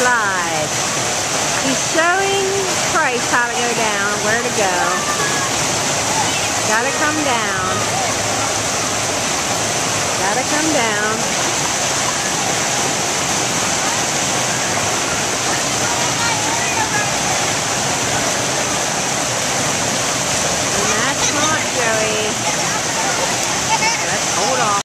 slide. He's showing Price how to go down, where to go. Gotta come down. Gotta come down.